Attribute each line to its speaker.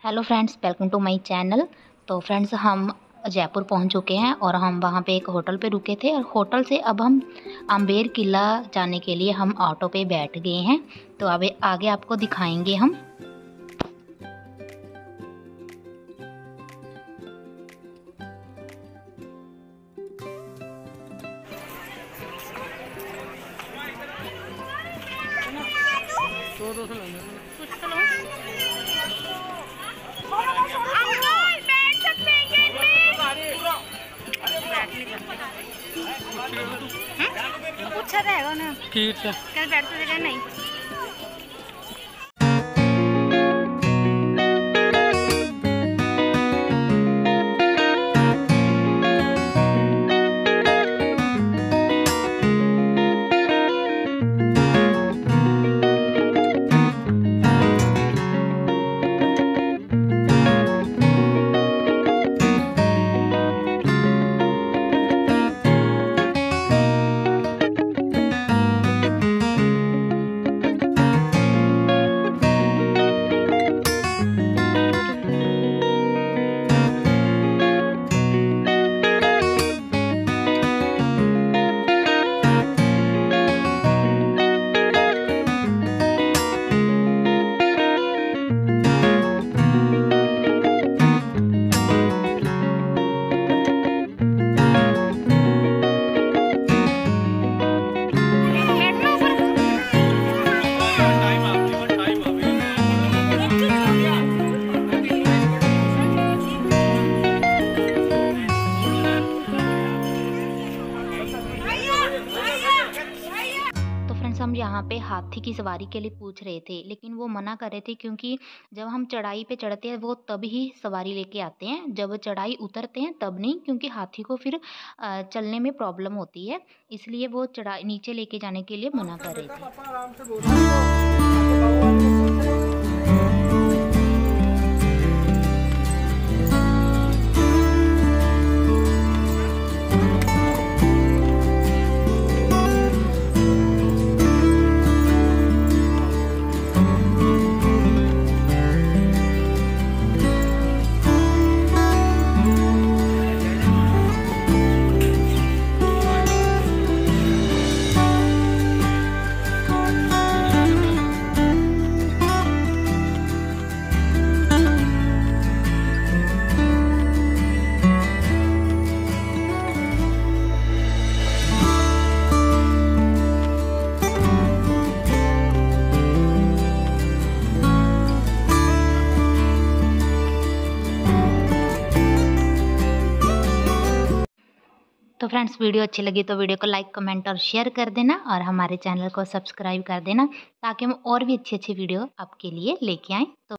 Speaker 1: Hello friends, welcome to my channel. तो friends, हम जयपुर पहुंच चुके हैं और हम वहां पे एक होटल पे रुके थे और होटल से अब हम आमेर किला जाने के लिए हम ऑटो पे बैठ गए हैं। तो अब आगे आपको दिखाएंगे हम।
Speaker 2: पूछा रहेगा ना
Speaker 1: ठीक है,
Speaker 2: कल बैठ तो नहीं।
Speaker 1: हम यहाँ पे हाथी की सवारी के लिए पूछ रहे थे, लेकिन वो मना कर रहे थे क्योंकि जब हम चढ़ाई पे चढ़ते हैं वो तब ही सवारी लेके आते हैं, जब चढ़ाई उतरते हैं तब नहीं, क्योंकि हाथी को फिर चलने में प्रॉब्लम होती है। इसलिए वो चढ़ाई नीचे लेके जाने के लिए मना कर रहे थे। तो फ्रेंड्स, वीडियो अच्छी लगी तो वीडियो को लाइक, कमेंट और शेयर कर देना और हमारे चैनल को सब्सक्राइब कर देना, ताकि हम और भी अच्छी अच्छी वीडियो आपके लिए लेके आएँ। तो